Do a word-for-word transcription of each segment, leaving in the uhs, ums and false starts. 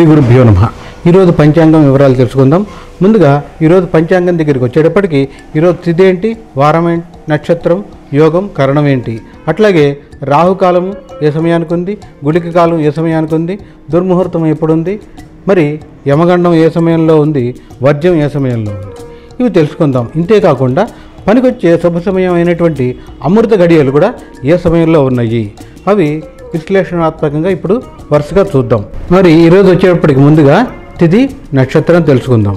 శ్రీ గురుభ్యో నమః. ఈరోజు పంచాంగం వివరాలు తెలుసుకుందాం. ముందుగా ఈరోజు పంచాంగం దగ్గరికి వచ్చేటప్పటికి ఈరోజు తిథి ఏంటి, వారం ఏంటి, నక్షత్రం, యోగం, కరణం ఏంటి, అట్లాగే రాహుకాలం ఏ సమయానికి ఉంది, గుళిక కాలం ఏ సమయానికి ఉంది, దుర్ముహూర్తం ఎప్పుడుంది, మరి యమగండం ఏ సమయంలో ఉంది, వర్జ్యం ఏ సమయంలో ఉంది, ఇవి తెలుసుకుందాం. ఇంతేకాకుండా పనికొచ్చే శుభ సమయం అయినటువంటి అమృత గడియలు కూడా ఏ సమయంలో ఉన్నాయి, అవి విశ్లేషణాత్మకంగా ఇప్పుడు వరుసగా చూద్దాం. మరి ఈరోజు వచ్చేటప్పటికి ముందుగా తిథి, నక్షత్రం తెలుసుకుందాం.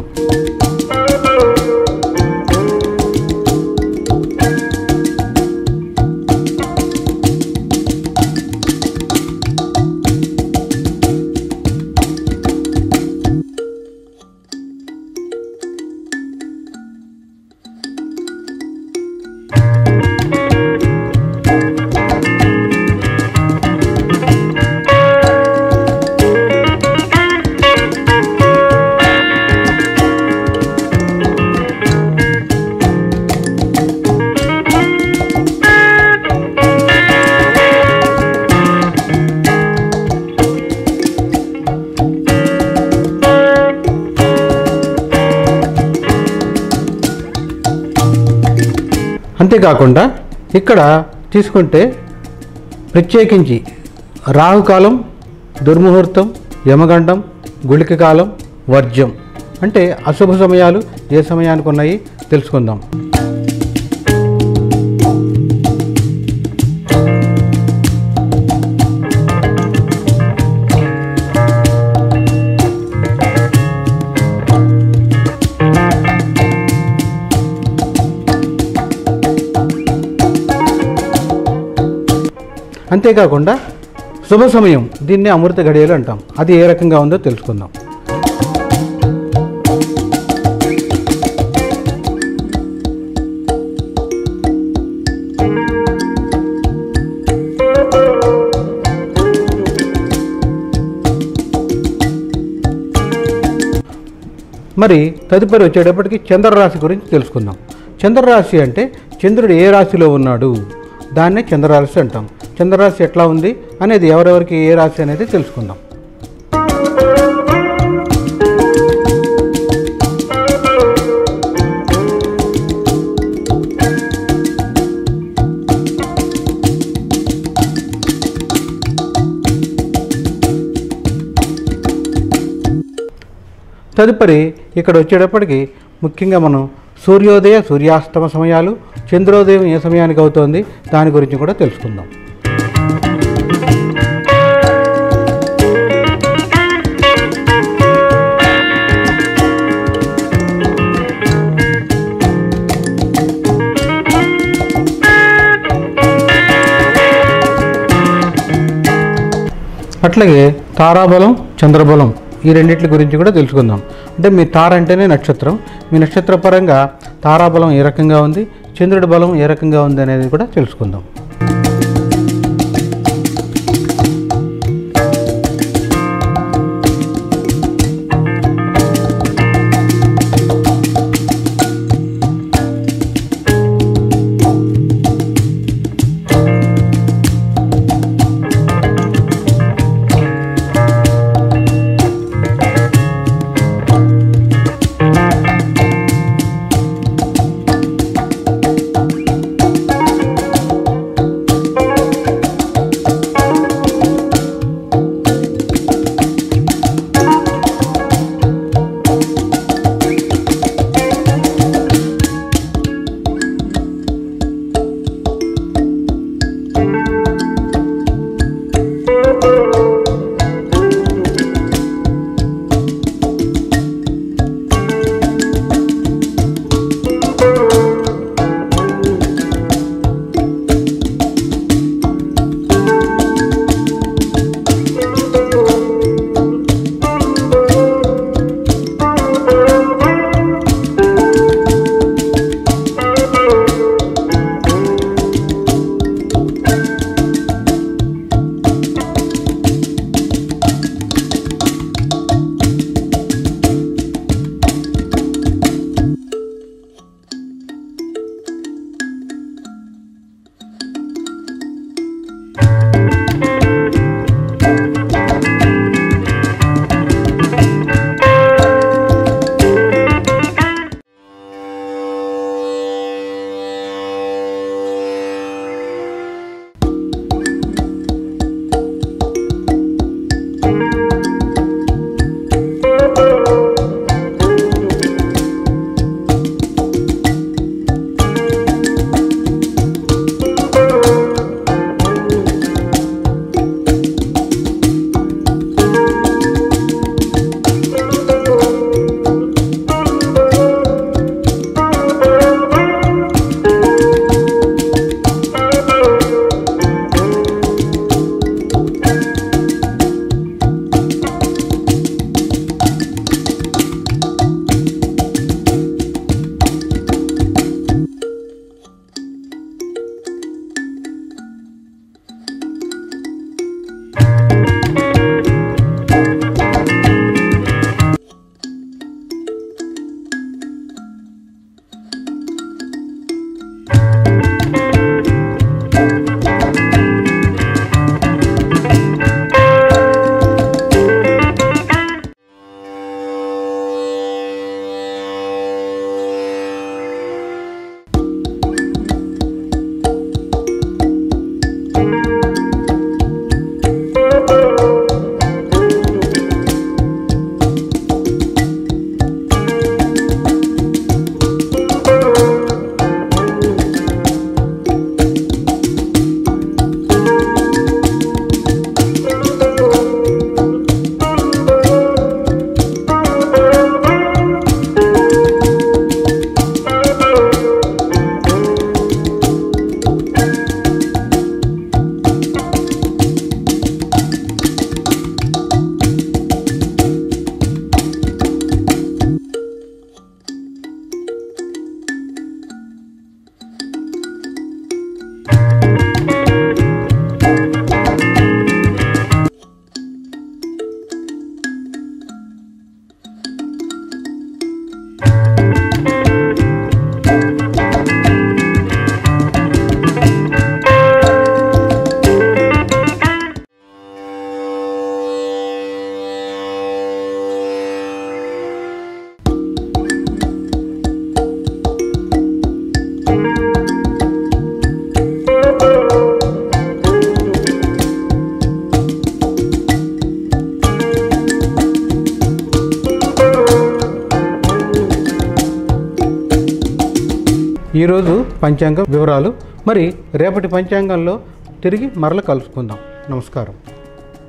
అంతేకాకుండా ఇక్కడ తీసుకుంటే ప్రత్యేకించి రాహుకాలం, దుర్ముహూర్తం, యమగండం, గుళిక కాలం, వర్జ్యం అంటే అశుభ సమయాలు ఏ సమయానికి ఉన్నాయి తెలుసుకుందాం. అంతేకాకుండా శుభ సమయం, దీన్ని అమృత గడియలు అంటాం, అది ఏ రకంగా ఉందో తెలుసుకుందాం. మరి తదుపరి వచ్చేటప్పటికి చంద్రరాశి గురించి తెలుసుకుందాం. చంద్రరాశి అంటే చంద్రుడు ఏ రాశిలో ఉన్నాడు, దాన్నే చంద్రరాశి అంటాం. చంద్రరాశి ఎట్లా ఉంది అనేది, ఎవరెవరికి ఏ రాశి అనేది తెలుసుకుందాం. తదుపరి ఇక్కడ వచ్చేటప్పటికి ముఖ్యంగా మనం సూర్యోదయ సూర్యాస్తమ సమయాలు, చంద్రోదయం ఏ సమయానికి అవుతోంది దాని గురించి కూడా తెలుసుకుందాం. అట్లాగే తారాబలం, చంద్రబలం ఈ రెండింటి గురించి కూడా తెలుసుకుందాం. అంటే మీ తార అంటేనే నక్షత్రం, మీ నక్షత్ర పరంగా తారాబలం ఏ రకంగా ఉంది, చంద్రుడి బలం ఏ రకంగా ఉంది అనేది కూడా తెలుసుకుందాం. ఈరోజు పంచాంగం వివరాలు. మరి రేపటి పంచాంగంలో తిరిగి మరల కలుసుకుందాం. నమస్కారం.